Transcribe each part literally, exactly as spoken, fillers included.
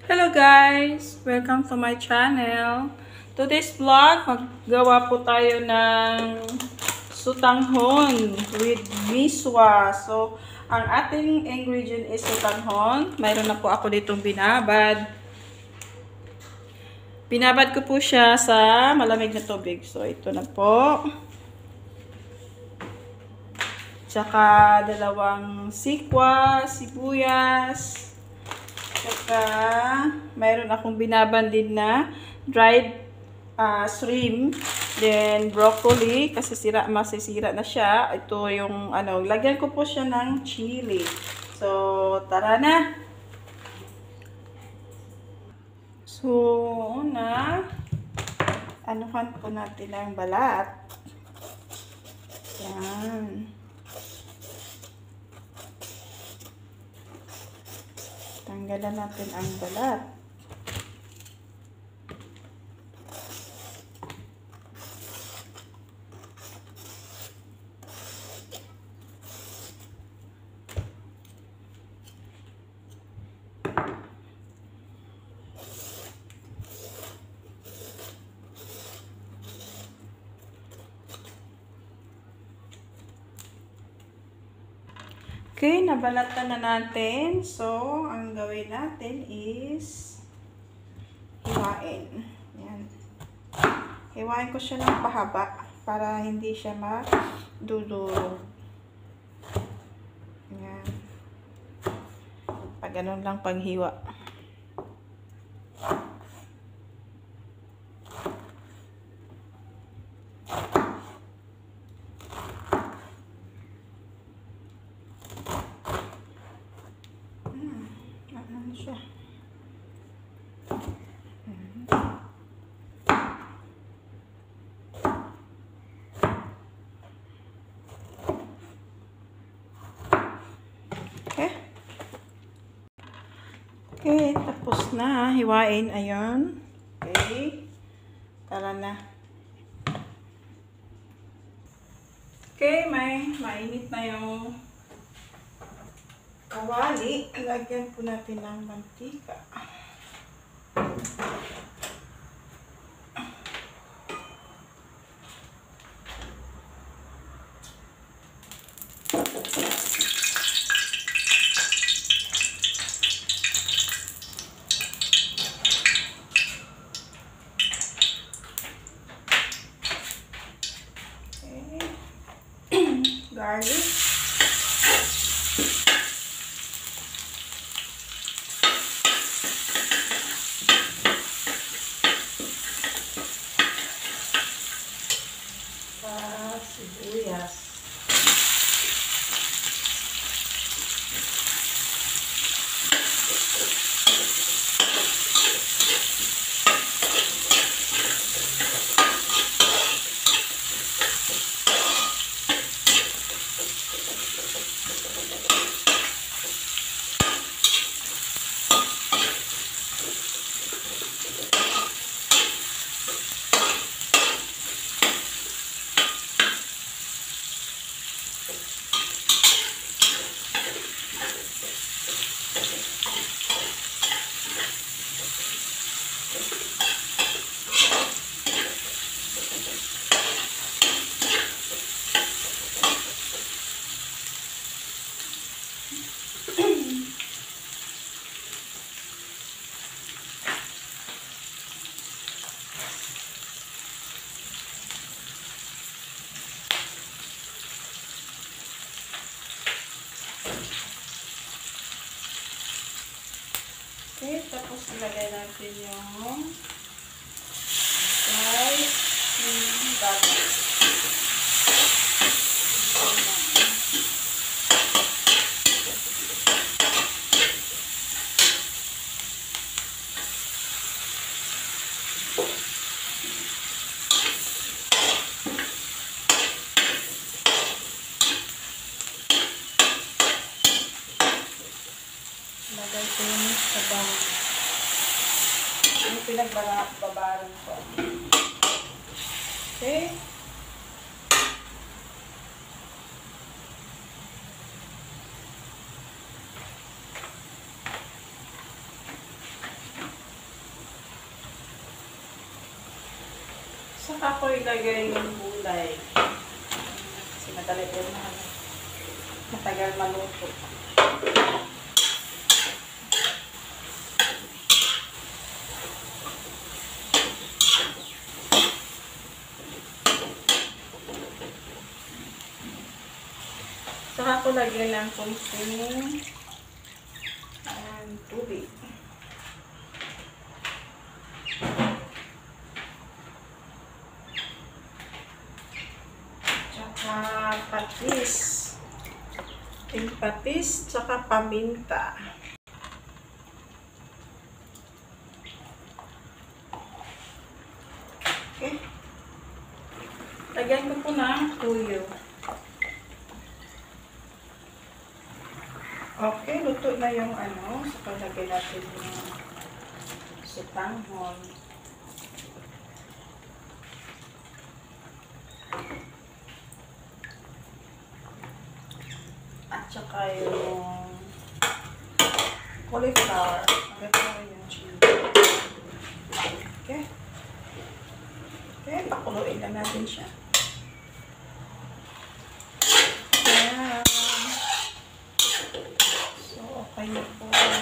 Hello guys! Welcome to my channel. Today's vlog, maggawa po tayo ng sutanghon with miswa. So, ang ating ingredient is sutanghon. Mayroon na po ako ditong binabad. Binabad ko po siya sa malamig na tubig. So, ito na po. Tsaka dalawang sikwa, sibuyas. Saka, mayroon akong binaban din na dried uh, shrimp. Then, broccoli. Kasi sira, masisira na siya. Ito yung, ano, lagyan ko po siya ng chili. So, tara na. So, una, anuhan po natin ang balat. Yan. Tanggalan natin ang balat. Okay, nabalatan na natin. So, ang gawin natin is hiwain. Yan. Hiwain ko siya ng pahaba para hindi siya madudurog. Yan. Pag ganun lang paghiwa. Siya. Okay. Okay, tapos na. Hiwain. Ayun. Okay. Tara na. Okay, may mainit na yung kawali. Lagyan po natin ng mantika. Okay. Garlic. Sibuyas. Okay, tapos ilagay natin yung rice yung bago. Lagay ko yung sabang. Yung pinagbabaran ko. Okay. Saka ko ilagay yung gulay. Kasi madali po na matagal maluto. Saka ko lagyan ng konting um, tubig. Tsaka patis. Yung patis, tsaka paminta. Okay. Lagyan ko po ng tuyo. Okay, luto na yung ano. So, palagay natin yung sutanghon. At saka yung colifower. Maganda yung chili. Okay. Okay, pakuluin lang natin siya. Ayan. So, okay na po.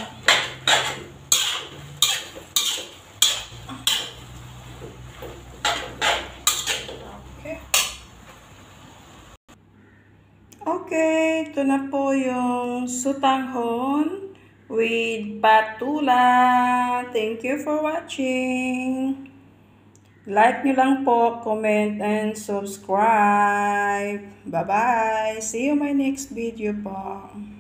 Okay. Okay, ito na po yung sutanghon with patula. Thank you for watching. Like nyo lang po, comment, and subscribe. Bye-bye. See you my next video po.